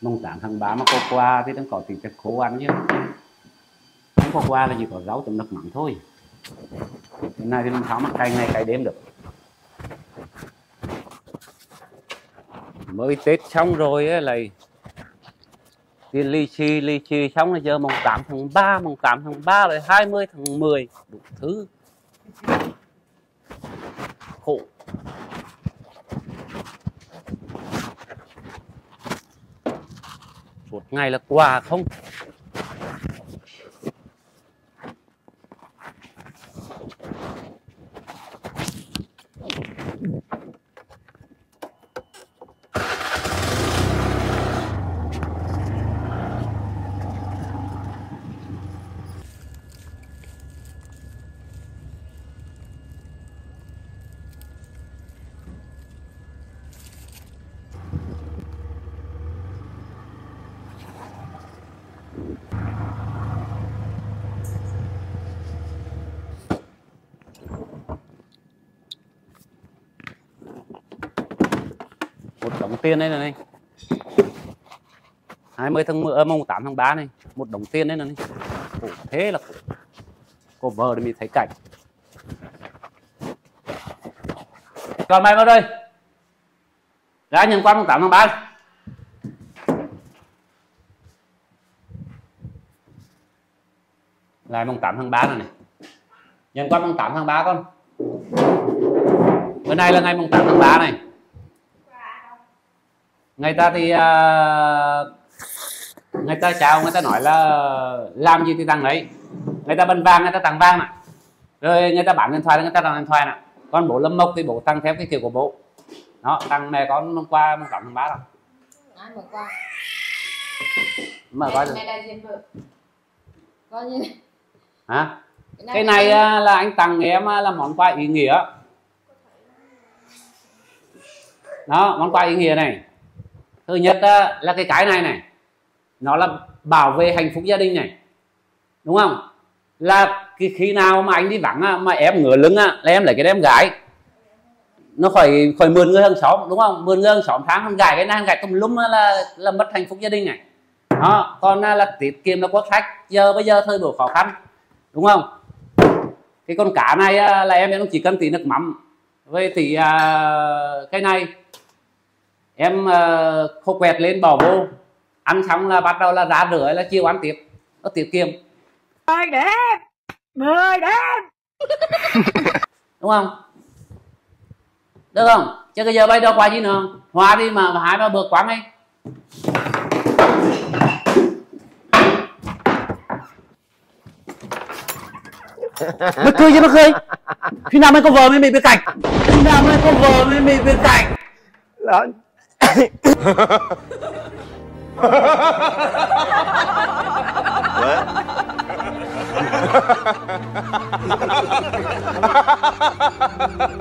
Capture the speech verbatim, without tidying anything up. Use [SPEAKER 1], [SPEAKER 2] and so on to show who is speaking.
[SPEAKER 1] Mùng tám tháng ba mà có quà thì đang có thịt khô ăn chứ. Không có quà là chỉ có rau chấm nước mắm thôi. Cái này thì làm sao mà cày ngày cày đêm được. Mới Tết xong rồi ấy lại tiền lì xì lì xì xong là giờ mùng tám tháng ba, mùng tám tháng ba rồi hai mươi tháng mười đủ thứ khổ. Suốt ngày là quà không. Một đống tiền đấy này, hai mươi tháng mười, mùng tám tháng ba này, một đống tiền đấy này, khổ thế là khổ. Cô vợ thì mình thấy cảnh. Còn mày vào đây, ra nhận qua mùng tám tháng ba. Lại mùng tám tháng ba này, này. Nhận qua mùng tám tháng ba con. Bữa nay là ngày mùng tám tháng ba này. Người ta thì uh, người ta chào, người ta nói là làm gì thì tặng đấy. Người ta bần vàng người ta tặng vàng nè, rồi người ta bán điện thoại người ta tặng điện thoại nè. Con bố Lâm Mộc thì bố tặng theo cái kiểu của bố đó, tặng mẹ con hôm qua mùng tám tháng ba đó.
[SPEAKER 2] Mở qua
[SPEAKER 1] Mở qua rồi.
[SPEAKER 2] Mẹ đại diện vợ coi như
[SPEAKER 1] hả? Cái này, cái này là anh tặng em là món quà ý nghĩa đó, món quà ý nghĩa này. Thứ nhất là cái cái này này, nó là bảo vệ hạnh phúc gia đình này, đúng không? Là khi nào mà anh đi vắng mà em ngửa lưng là em lấy cái em gái, nó khỏi khỏi mượn người hàng xóm, đúng không? Mượn người hàng xóm tháng hàng gái cái này hàng gái tùm lum là là mất hạnh phúc gia đình này đó. Còn là tiết kiệm là quốc sách, giờ bây giờ thời buổi khó khăn, đúng không? Cái con cá này là em em chỉ cần tí nước mắm với tí uh, cái này em uh, khô quẹt lên bỏ vô ăn xong là bắt đầu là ra rửa là chiều ăn tiếp, nó tiết kiệm.
[SPEAKER 3] Mười đêm, mười đêm,
[SPEAKER 1] đúng không? Được không? Chứ bây giờ bây đâu qua gì nữa, hòa đi mà hai ba bữa quán ấy. Mày cười chứ mày cười. Khi nào mày có vợ mày bị biệt cảnh? Khi nào mày có vợ mày bị biệt cảnh?
[SPEAKER 3] Lớn.
[SPEAKER 4] What?